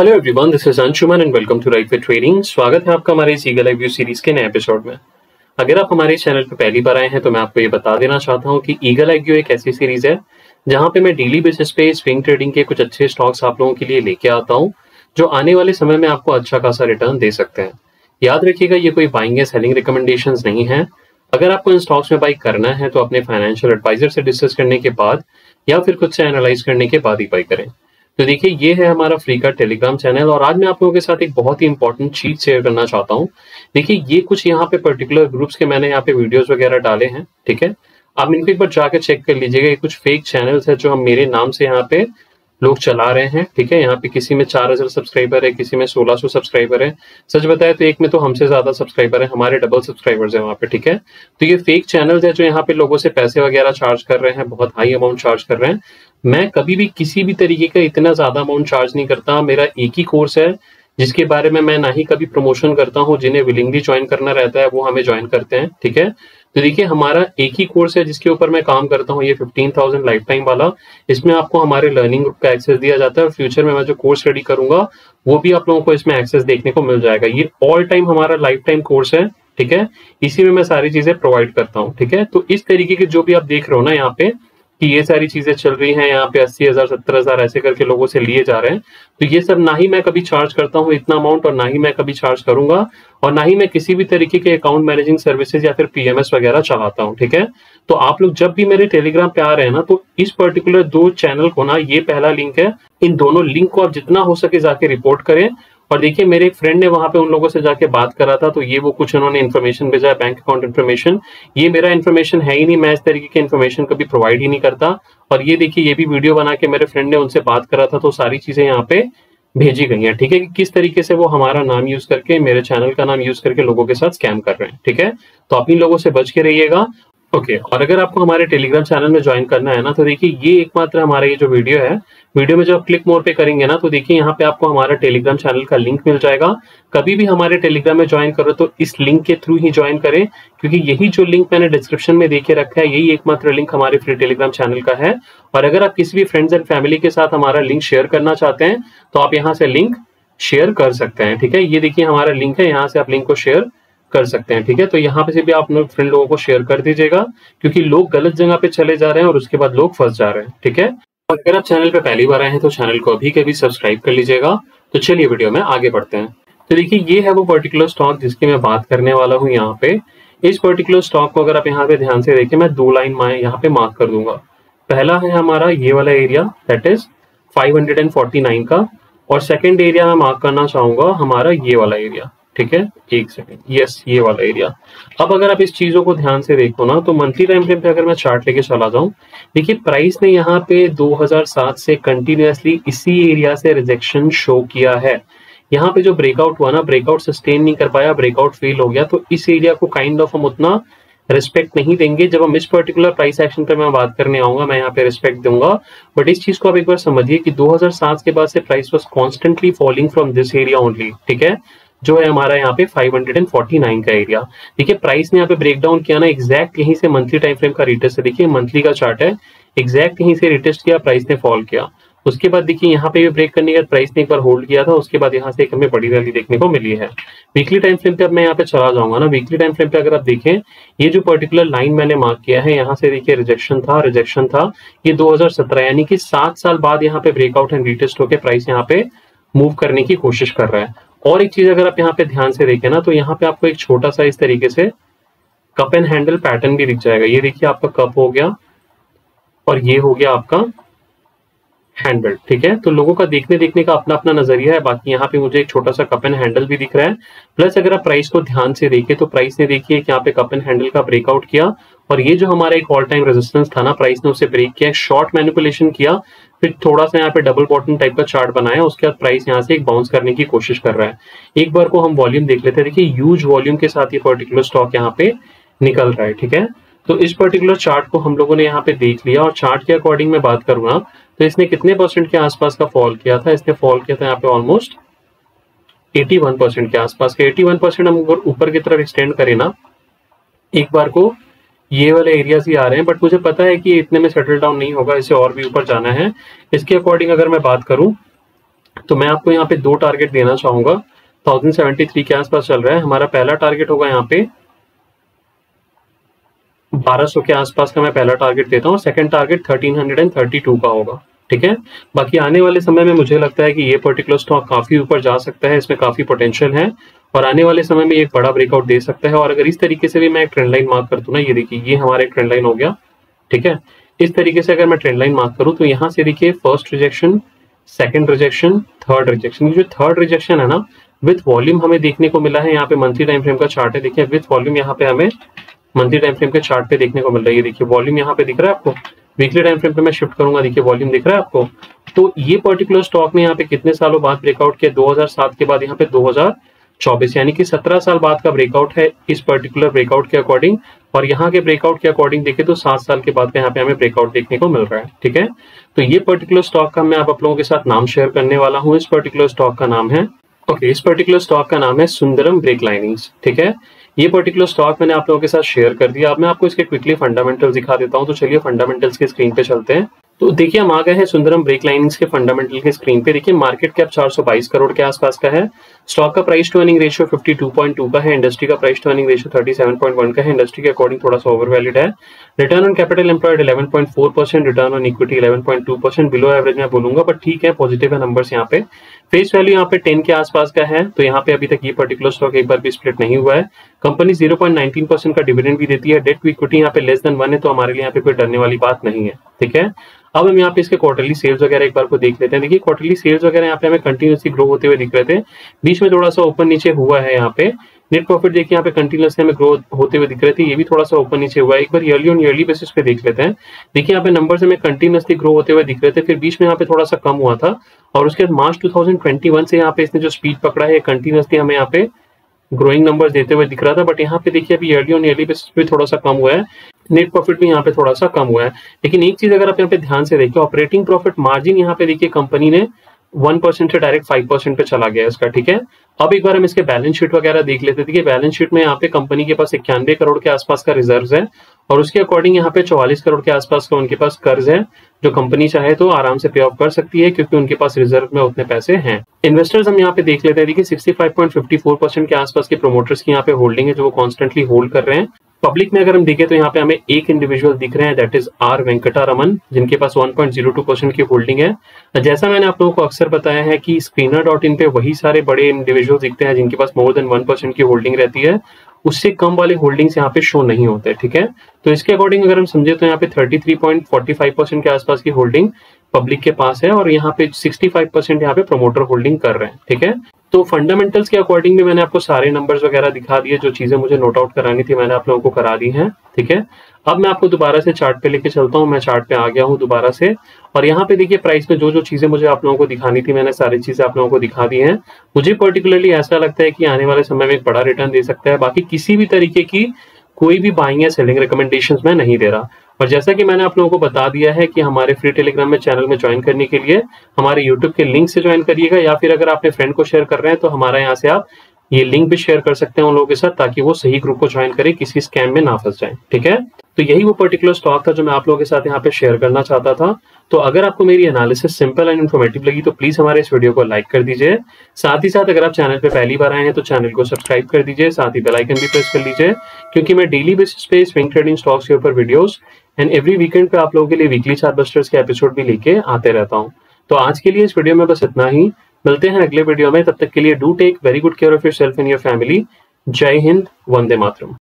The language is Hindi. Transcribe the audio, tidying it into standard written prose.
Hello everyone, this is Anshuman and welcome to right with trading. स्वागत है आपका हमारे इस ईगल आई व्यू सीरीज के नए एपिसोड में। अगर आप हमारे चैनल पर पहली बार आए हैं तो मैं आपको ये बता देना चाहता हूँ कि ईगल आई व्यू एक ऐसी सीरीज है जहां पे मैं डेली बेसिस पे स्विंग ट्रेडिंग के कुछ अच्छे स्टॉक्स आप लोगों के लिए लेके आता हूँ जो आने वाले समय में आपको अच्छा खासा रिटर्न दे सकते हैं। याद रखिएगा, ये कोई बाइंग या सेलिंग रिकमेंडेशंस नहीं है। अगर आपको इन स्टॉक्स में बाई करना है तो अपने फाइनेंशियल एडवाइजर से डिस्कस करने के बाद या फिर खुद से एनालाइज करने के बाद ही बाई करें। तो देखिए, ये है हमारा फ्री का टेलीग्राम चैनल और आज मैं आप लोगों के साथ एक बहुत ही इंपॉर्टेंट चीज शेयर करना चाहता हूँ। देखिए, ये कुछ यहाँ पे पर्टिकुलर ग्रुप्स के मैंने यहाँ पे वीडियोस वगैरह डाले हैं, ठीक है। आप इनको एक बार जाकर चेक कर लीजिएगा। ये कुछ फेक चैनल्स है जो हम मेरे नाम से यहाँ पे लोग चला रहे हैं, ठीक है। यहाँ पे किसी में 4000 सब्सक्राइबर है, किसी में 1600 सब्सक्राइबर है। सच बताए तो एक में तो हमसे ज्यादा सब्सक्राइबर है, हमारे डबल सब्सक्राइबर्स है वहाँ पे, ठीक है। तो ये फेक चैनल्स है जो यहाँ पे लोगों से पैसे वगैरह चार्ज कर रहे हैं, बहुत हाई अमाउंट चार्ज कर रहे हैं। मैं कभी भी किसी भी तरीके का इतना ज्यादा अमाउंट चार्ज नहीं करता। मेरा एक ही कोर्स है जिसके बारे में मैं ना ही कभी प्रमोशन करता हूँ। जिन्हें विलिंगली ज्वाइन करना रहता है वो हमें ज्वाइन करते हैं, ठीक है। तो देखिए, हमारा एक ही कोर्स है जिसके ऊपर मैं काम करता हूँ, ये 15,000 लाइफ टाइम वाला। इसमें आपको हमारे लर्निंग ग्रुप का एक्सेस दिया जाता है और फ्यूचर में मैं जो कोर्स रेडी करूंगा वो भी आप लोगों को इसमें एक्सेस देखने को मिल जाएगा। ये ऑल टाइम हमारा लाइफ टाइम कोर्स है, ठीक है। इसी में मैं सारी चीजें प्रोवाइड करता हूँ, ठीक है। तो इस तरीके के जो भी आप देख रहे हो ना यहाँ पे कि ये सारी चीजें चल रही हैं, यहाँ पे 80,000 70,000 ऐसे करके लोगों से लिए जा रहे हैं, तो ये सब ना ही मैं कभी चार्ज करता हूँ इतना अमाउंट और ना ही मैं कभी चार्ज करूंगा और ना ही मैं किसी भी तरीके के अकाउंट मैनेजिंग सर्विसेज या फिर पीएमएस वगैरह चलाता हूँ, ठीक है। तो आप लोग जब भी मेरे टेलीग्राम पे आ रहे हैं ना, तो इस पर्टिकुलर दो चैनल को ना, ये पहला लिंक है, इन दोनों लिंक को आप जितना हो सके जाके रिपोर्ट करें। और देखिए, मेरे एक फ्रेंड ने वहां पे उन लोगों से जाके बात करा था, तो ये वो कुछ उन्होंने इन्फॉर्मेशन भेजा है, बैंक अकाउंट इन्फॉर्मेशन। ये मेरा इन्फॉर्मेशन है ही नहीं, मैं इस तरीके की इन्फॉर्मेशन कभी प्रोवाइड ही नहीं करता। और ये देखिए, ये भी वीडियो बना के मेरे फ्रेंड ने उनसे बात करा था, तो सारी चीजें यहाँ पे भेजी गई हैं, ठीक है, कि किस तरीके से वो हमारा नाम यूज करके, मेरे चैनल का नाम यूज करके लोगों के साथ स्कैम कर रहे हैं, ठीक है। तो आप इन लोगों से बच के रहिएगा, ओके। और अगर आपको हमारे टेलीग्राम चैनल में ज्वाइन करना है ना, तो देखिए, ये एकमात्र हमारा ये जो वीडियो है, वीडियो में जब आप क्लिक मोर पे करेंगे ना, तो देखिए यहाँ पे आपको हमारा टेलीग्राम चैनल का लिंक मिल जाएगा। कभी भी हमारे टेलीग्राम में ज्वाइन करो तो इस लिंक के थ्रू ही ज्वाइन करें, क्योंकि यही जो लिंक मैंने डिस्क्रिप्शन में देके रखा है, यही एकमात्र लिंक हमारे फ्री टेलीग्राम चैनल का है। और अगर आप किसी भी फ्रेंड्स एंड फैमिली के साथ हमारा लिंक शेयर करना चाहते हैं तो आप यहाँ से लिंक शेयर कर सकते हैं, ठीक है। ये देखिए हमारा लिंक है, यहाँ से आप लिंक को शेयर कर सकते हैं, ठीक है। तो यहाँ पे से भी आप फ्रेंड लोगों को शेयर कर दीजिएगा, क्योंकि लोग गलत जगह पे चले जा रहे हैं और उसके बाद लोग फंस जा रहे हैं, ठीक है। और अगर आप चैनल पे पहली बार आए हैं तो चैनल को अभी के भी सब्सक्राइब कर लीजिएगा। तो चलिए वीडियो में आगे बढ़ते हैं। तो देखिए, ये है वो पर्टिकुलर स्टॉक जिसकी मैं बात करने वाला हूँ यहाँ पे। इस पर्टिकुलर स्टॉक को अगर आप यहाँ पे ध्यान से देखिए, मैं 2 लाइन यहाँ पे मार्क कर दूंगा। पहला है हमारा ये वाला एरिया, दैट इज 549 का, और सेकेंड एरिया मैं मार्क करना चाहूंगा हमारा ये वाला एरिया, ठीक है। एक सेकंड, यस, ये वाला एरिया। अब अगर आप इस चीजों को ध्यान से देखो ना, तो मंथली टाइम फ्रेम पे अगर मैं चार्ट लेके चला जाऊं, देखिए प्राइस ने यहाँ पे 2007 से कंटिन्यूअसली इसी एरिया से रिजेक्शन शो किया है। यहाँ पे जो ब्रेकआउट हुआ ना, ब्रेकआउट सस्टेन नहीं कर पाया, ब्रेकआउट फेल हो गया, तो इस एरिया को काइंड ऑफ हम उतना रिस्पेक्ट नहीं देंगे। जब हम इस पर्टिकुलर प्राइस एक्शन पे मैं बात करने आऊंगा, मैं यहाँ पे रिस्पेक्ट दूंगा। बट इस चीज को आप एक बार समझिए कि 2007 के बाद से price was constantly falling from this area only, ठीक है, जो है हमारा यहाँ पे 549 का एरिया। देखिए, प्राइस ने यहाँ पे ब्रेक डाउन किया ना, एग्जैक्ट यहीं से मंथली टाइम फ्रेम का रिटेस्ट है। देखिए, मंथली का चार्ट है, एग्जैक्ट यहीं से रिटेस्ट किया, प्राइस ने फॉल किया। उसके बाद देखिए, यहाँ पे भी ब्रेक करने के बाद प्राइस ने एक बार होल्ड किया था, उसके बाद यहाँ से एक हमें बड़ी रैली देखने को मिली है। वीकली टाइम फ्रेम पे अब मैं यहाँ पे चला जाऊंगा ना, वीकली टाइम फ्रेम पे अगर आप देखें, ये जो पर्टिकुलर लाइन मैंने मार्क किया है, यहाँ से देखिए रिजेक्शन था। ये 2017 यानी कि 7 साल बाद यहाँ पे ब्रेकआउट एंड रिटेस्ट होकर प्राइस यहाँ पे मूव करने की कोशिश कर रहा है। और एक चीज अगर आप यहाँ पे ध्यान से देखें ना, तो यहाँ पे आपको एक छोटा सा इस तरीके से कप एंड हैंडल पैटर्न भी दिख जाएगा। ये देखिए, आपका कप हो गया और ये हो गया आपका हैंडल, ठीक है। तो लोगों का देखने का अपना अपना नजरिया है। बाकी यहाँ पे मुझे एक छोटा सा कप एंड हैंडल भी दिख रहा है। प्लस अगर आप प्राइस को ध्यान से देखें तो प्राइस ने देखिए यहाँ पे कप एंड हैंडल का ब्रेकआउट किया, और ये जो हमारा एक ऑल टाइम रेजिस्टेंस था ना, प्राइस ने उसे ब्रेक किया, शॉर्ट मैनिपुलेशन किया, फिर थोड़ा सा यहाँ पे डबल बॉटम टाइप का चार्ट बनाया, उसके बाद प्राइस यहाँ से एक बाउंस करने की कोशिश कर रहा है। एक बार को हम वॉल्यूम देख लेते हैं। देखिए, ह्यूज वॉल्यूम के साथ ये पर्टिकुलर स्टॉक यहाँ पे निकल रहा है, ठीक है। तो इस पर्टिकुलर चार्ट को हम लोगों ने यहाँ पे देख लिया, और चार्ट के अकॉर्डिंग मैं बात करूँ ना, तो इसने कितने परसेंट के आसपास का फॉल किया था? इसने फॉल किया था यहाँ पे ऑलमोस्ट 81% के आसपास के। 81% हम ऊपर की तरफ एक्सटेंड करें ना, एक बार को ये वाले एरियाज ही आ रहे हैं, बट मुझे पता है कि इतने में सेटल डाउन नहीं होगा, इसे और भी ऊपर जाना है। इसके अकॉर्डिंग अगर मैं बात करूं तो मैं आपको यहाँ पे 2 टारगेट देना चाहूंगा। 1073 के आसपास चल रहा है, हमारा पहला टारगेट होगा यहाँ पे 1200 के आसपास का मैं पहला टारगेट देता हूँ। सेकंड टारगेट 1332 का होगा, ठीक है। बाकी आने वाले समय में मुझे लगता है कि ये पर्टिकुलर स्टॉक काफी ऊपर जा सकता है, इसमें काफी पोटेंशियल है और आने वाले समय में एक बड़ा ब्रेकआउट दे सकता है। और अगर इस तरीके से भी मैं एक ट्रेंड लाइन मार्क कर दूं ना, ये देखिए ये हमारा एक ट्रेंड लाइन हो गया, ठीक है। इस तरीके से अगर मैं ट्रेंड लाइन मार्क करूं तो यहाँ से देखिए first rejection, second rejection, third rejection. ये जो थर्ड रिजेक्शन है ना, विथ वॉल्यूम हमें देखने को मिला है। यहाँ पे मंथली टाइम फ्रेम का चार्ट है, देखिए विथ वॉल्यूम यहाँ पे हमें मंथली टाइम फ्रेम के चार्ट पे देखने को मिल रहा है। ये देखिए वॉल्यूम यहाँ पे दिख रहा है आपको। वीकली टाइम फ्रेम पे मैं शिफ्ट करूंगा, देखिए वॉल्यूम दिख रहा है आपको। तो ये पर्टिकुलर स्टॉक ने यहाँ पे कितने सालों बाद ब्रेकआउट किया, 2007 के बाद यहाँ पे 2024, यानी कि 17 साल बाद का ब्रेकआउट है इस पर्टिकुलर ब्रेकआउट के अकॉर्डिंग। और यहाँ के ब्रेकआउट के अकॉर्डिंग देखें तो 7 साल के बाद का यहाँ पे हमें ब्रेकआउट देखने को मिल रहा है, ठीक है। तो ये पर्टिकुलर स्टॉक का मैं आप लोगों के साथ नाम शेयर करने वाला हूँ। इस पर्टिकुलर स्टॉक का नाम है इस पर्टिकुलर स्टॉक का नाम है सुंदरम ब्रेक लाइनिंग्स, ठीक है। ये पर्टिकुलर स्टॉक मैंने आप लोगों के साथ शेयर कर दिया। अब मैं आपको इसके क्विकली फंडामेंटल्स दिखा देता हूं। तो चलिए फंडामेंटल्स के स्क्रीन पे चलते हैं। तो देखिए हम आ गए हैं सुंदरम ब्रेक लाइनिंग्स के फंडामेंटल के स्क्रीन पे। देखिए मार्केट कैप 422 करोड़ के आसपास का है। स्टॉक का प्राइस टू अर्निंग रेशियो 52.2 का है। इंडस्ट्री का प्राइस टू अर्निंग रेशियो 37.1 का है। इंडस्ट्री के अकॉर्डिंग थोड़ा सा ओवरवैल्यूड है। Return on capital employed 11.4%, return on equity 11.2%, below average मैं बोलूंगा बट ठीक है, पॉजिटिव है नंबर्स यहाँ पे। फेस वैल्यू यहाँ पे 10 के आसपास का है। तो यहाँ पे अभी तक ये पर्टिकुलर स्टॉक एक बार भी स्प्लिट नहीं हुआ है। कंपनी 0.19% का डिविडेंड भी देती है। डेट टू इक्विटी यहाँ पे लेस देन 1 है, तो हमारे लिए यहाँ पे कोई डरने वाली बात नहीं है, ठीक है। अब हम यहाँ पे इसके क्वार्टरली सेल्स वगैरह एक बार को देख लेते हैं। देखिए क्वार्टरली सेल्स वगैरह यहाँ पे हमें कंटिन्यूसली ग्रो होते हुए दिख रहे थे, बीच में थोड़ा सा ऊपर नीचे हुआ है यहाँ पे। नेट प्रॉफिट देखिए यहाँ पे कंटिन्यूसली हमें ग्रो होते हुए दिख रहे थे, ये भी थोड़ा सा ऊपर नीचे हुआ है। एक बार ईयरली ऑन ईयरली बेसिस पे देख लेते हैं। देखिए यहाँ पे नंबर्स हमें कंटिन्यूसली ग्रो होते हुए दिख रहे थे, फिर बीच में यहाँ पे थोड़ा सा कम हुआ था और उसके बाद मार्च 2021 से यहाँ पे इसने जो स्पीड पकड़ा है कंटिन्यूसली हमें यहाँ पे ग्रोइंग नंबर्स देते हुए दिख रहा था। बट यहाँ पे देखिए अभी ईयरली ऑन ईयरली बेसिस पे थोड़ा सा कम हुआ है। नेट प्रॉफिट भी यहाँ पे थोड़ा सा कम हुआ है। लेकिन एक चीज अगर आप यहाँ पे ध्यान से देखिए, ऑपरेटिंग प्रॉफिट मार्जिन यहाँ पे देखिए कंपनी ने 1% से डायरेक्ट 5% पे चला गया इसका, ठीक है। अब एक बार हम इसके बैलेंस शीट वगैरह देख लेते थे कि बैलेंस शीट में यहाँ पे कंपनी के पास 91 करोड़ के आसपास का रिजर्व है और उसके अकॉर्डिंग यहाँ पे 44 करोड़ के आसपास का उनके पास कर्ज है, जो कंपनी चाहे तो आराम से पे ऑफ कर सकती है क्योंकि उनके पास रिजर्व में उतने पैसे हैं। इन्वेस्टर्स हम यहाँ पे देख लेते हैं, देखिए 65.54% के आसपास के प्रोमोटर्स की यहाँ पे होल्डिंग है जो वो कॉन्स्टेंटली होल्ड कर रहे हैं। पब्लिक में अगर हम देखें तो यहाँ पे हमें एक इंडिविजुअल दिख रहे हैं, दैट इज आर वेंकटरमन, जिनके पास 1.02% की होल्डिंग है। जैसा मैंने आप लोगों को अक्सर बताया है कि screener.in पे वही सारे बड़े इंडिविजुअल दिखते हैं जिनके पास मोर देन 1% की होल्डिंग रहती है, उससे कम वाले होल्डिंग्स यहाँ पे शो नहीं होते, ठीक है। तो इसके अकॉर्डिंग अगर हम समझे तो यहाँ पे 33.45% के आसपास की होल्डिंग पब्लिक के पास है और यहाँ पे 65% यहाँ पे प्रोमोटर होल्डिंग कर रहे हैं, ठीक है। तो फंडामेंटल्स के अकॉर्डिंग भी मैंने आपको सारे नंबर्स वगैरह दिखा दिए, जो चीजें मुझे नोट आउट करानी थी मैंने आप लोगों को करा दी हैं, ठीक है। अब मैं आपको दोबारा से चार्ट पे लेके चलता हूँ। मैं चार्ट पे आ गया हूँ दोबारा से और यहाँ पे देखिए प्राइस में जो जो चीजें मुझे आप लोगों को दिखानी थी मैंने सारी चीजें आप लोगों को दिखा दी हैं। मुझे पर्टिकुलरली ऐसा लगता है कि आने वाले समय में एक बड़ा रिटर्न दे सकता है। बाकी किसी भी तरीके की कोई भी बाइंग या सेलिंग रिकमेंडेशंस मैं नहीं दे रहा। और जैसा कि मैंने आप लोगों को बता दिया है कि हमारे फ्री टेलीग्राम में चैनल में ज्वाइन करने के लिए हमारे यूट्यूब के लिंक से ज्वाइन करिएगा, या फिर अगर अपने फ्रेंड को शेयर कर रहे हैं तो हमारा यहाँ से आप ये लिंक भी शेयर कर सकते हैं उन लोगों के साथ, ताकि वो सही ग्रुप को ज्वाइन करे, किसी स्कैम में ना फंस जाए, ठीक है। तो यही वो पर्टिकुलर स्टॉक था जो मैं आप लोगों के साथ यहाँ पे शेयर करना चाहता था। तो अगर आपको मेरी एनालिसिस सिंपल एंड इन्फॉर्मेटिव लगी तो प्लीज हमारे इस वीडियो को लाइक कर दीजिए। साथ ही साथ अगर आप चैनल पे पहली बार आए हैं तो चैनल को सब्सक्राइब कर दीजिए, साथ ही बेल आइकन भी प्रेस कर लीजिए, क्योंकि मैं डेली बेसिस पे स्विंग ट्रेडिंग स्टॉक्स के ऊपर वीडियोस एंड एवरी वीकेंड पे आप लोगों के लिए वीकली चार्ट बस्टर्स के एपिसोड भी लेके आते रहता हूँ। तो आज के लिए इस वीडियो में बस इतना ही, मिलते हैं अगले वीडियो में। तब तक के लिए do take very good care of yourself and your family. जय हिंद, वंदे मातरम।